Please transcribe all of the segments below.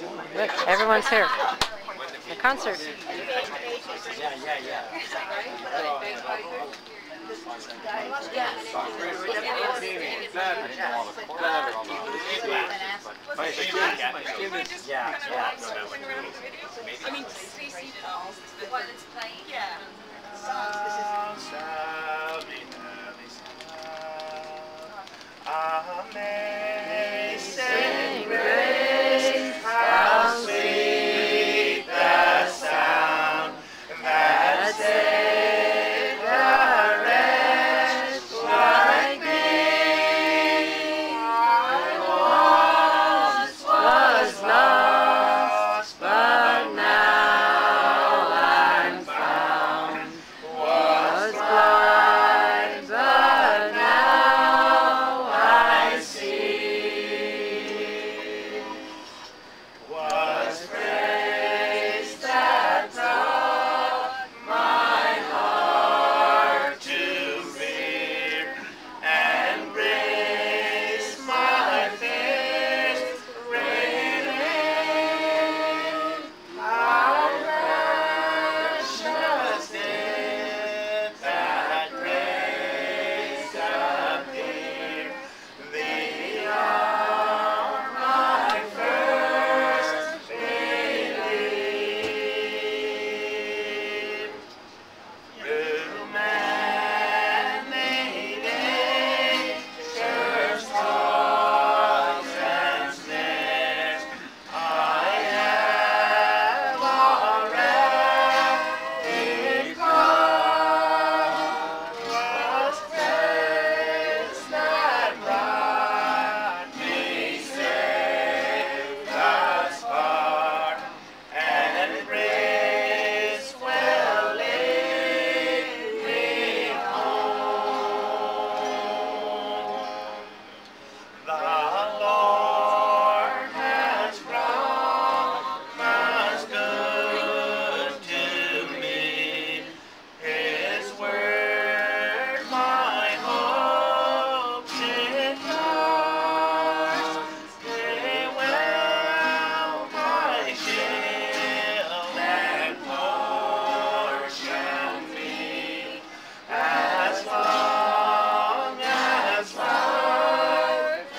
Look, everyone's here. A concert. I mean, Stacey Falls, the one that's playing. Yeah. Amazing grace, how sweet the sound that saved a wretch like me. I once was lost, but now I'm found. Was blind, but now I see. Was grace that brought my heart to fear, and grace my fears relieved. How precious did that grace appear, the hour my first believed. Through many dangers, toils, and snares, I have already come. Was grace that brought me safe thus far, and grace will lead me home. The Lord has promised good to me. His word my hope secures. They will my shield and portion be, as long as life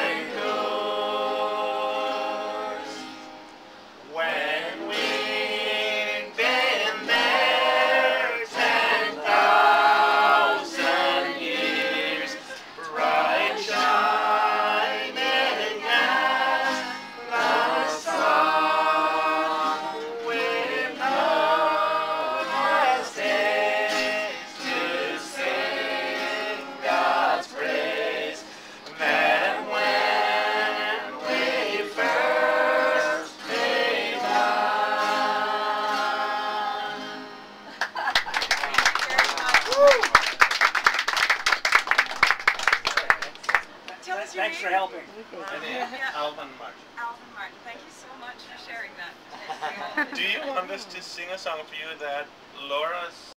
endures. When we've been there 10,000 years, bright shining as the sun, we've known as days to sing God's praise, than when we first began. Tell us your Thanks for name. helping. Yeah. Alvin Martin. Alvin Martin, thank you so much for sharing that. Do you want us to sing a song for you that Laura's